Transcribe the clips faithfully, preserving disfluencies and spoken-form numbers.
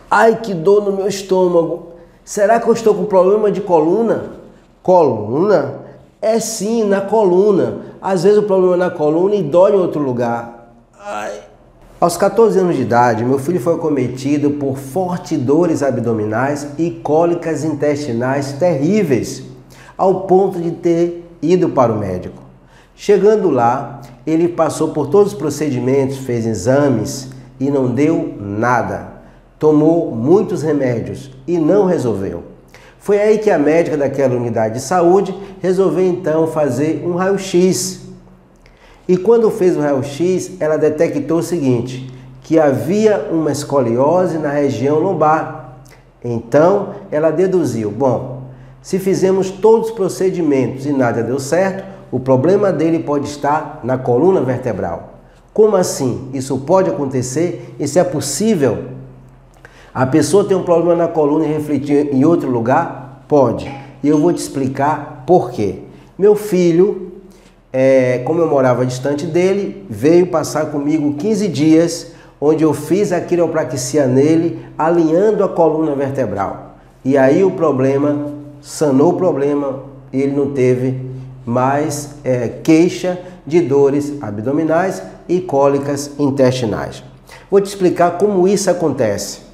Ai, que dor no meu estômago. Será que eu estou com problema de coluna? Coluna? É sim, na coluna. Às vezes o problema é na coluna e dói em outro lugar. Ai. Aos quatorze anos de idade, meu filho foi acometido por fortes dores abdominais e cólicas intestinais terríveis, ao ponto de ter ido para o médico. Chegando lá, ele passou por todos os procedimentos, fez exames e não deu nada. Tomou muitos remédios e não resolveu. Foi aí que a médica daquela unidade de saúde resolveu então fazer um raio-x. E quando fez o raio-x, ela detectou o seguinte, que havia uma escoliose na região lombar. Então, ela deduziu, bom, se fizemos todos os procedimentos e nada deu certo, o problema dele pode estar na coluna vertebral. Como assim? Isso pode acontecer? Isso é possível? A pessoa tem um problema na coluna e refletir em outro lugar? Pode. E eu vou te explicar por quê. Meu filho, é, como eu morava distante dele, veio passar comigo quinze dias, onde eu fiz a quiropraxia nele, alinhando a coluna vertebral. E aí o problema, sanou o problema, e ele não teve mais é, queixa de dores abdominais e cólicas intestinais. Vou te explicar como isso acontece.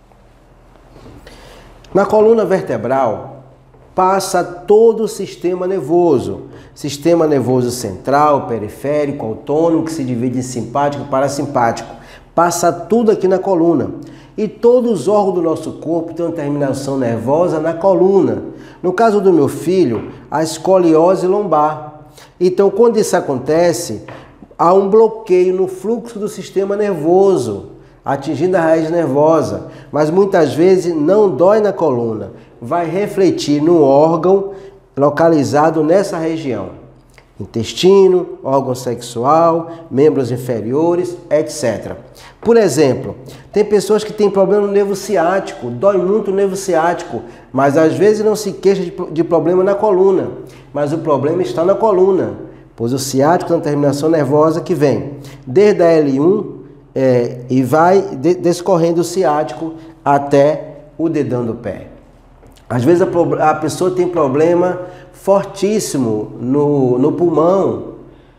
Na coluna vertebral passa todo o sistema nervoso, sistema nervoso central, periférico, autônomo, que se divide em simpático e parasimpático. Passa tudo aqui na coluna. E todos os órgãos do nosso corpo têm uma terminação nervosa na coluna. No caso do meu filho, a escoliose lombar. Então, quando isso acontece, há um bloqueio no fluxo do sistema nervoso, atingindo a raiz nervosa, mas muitas vezes não dói na coluna, vai refletir no órgão localizado nessa região. Intestino, órgão sexual, membros inferiores, etcétera. Por exemplo, tem pessoas que têm problema no nervo ciático, dói muito o nervo ciático, mas às vezes não se queixa de, de problema na coluna, mas o problema está na coluna, pois o ciático é uma terminação nervosa que vem desde a L um é, e vai de, descorrendo o ciático até o dedão do pé. Às vezes a, a pessoa tem problema fortíssimo no, no pulmão,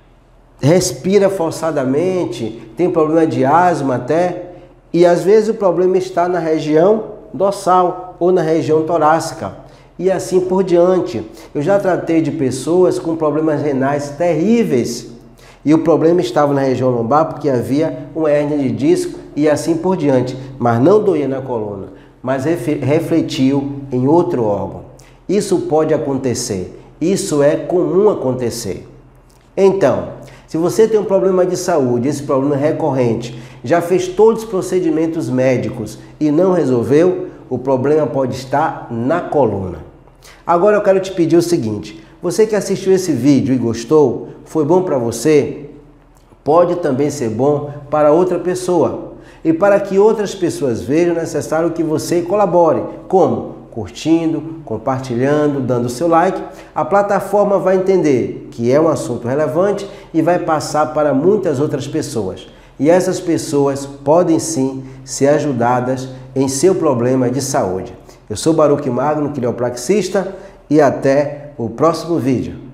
respira forçadamente, tem problema de asma até, e às vezes o problema está na região dorsal ou na região torácica, e assim por diante. Eu já tratei de pessoas com problemas renais terríveis, e o problema estava na região lombar porque havia uma hérnia de disco e assim por diante, mas não doía na coluna, mas refletiu em outro órgão. Isso pode acontecer, isso é comum acontecer. Então, se você tem um problema de saúde, esse problema é recorrente, já fez todos os procedimentos médicos e não resolveu, o problema pode estar na coluna. Agora eu quero te pedir o seguinte, você que assistiu esse vídeo e gostou, foi bom para você? Pode também ser bom para outra pessoa. E para que outras pessoas vejam, é necessário que você colabore. Como? Curtindo, compartilhando, dando o seu like. A plataforma vai entender que é um assunto relevante e vai passar para muitas outras pessoas. E essas pessoas podem sim ser ajudadas em seu problema de saúde. Eu sou Baruch Magno, quiropraxista, e até o próximo vídeo.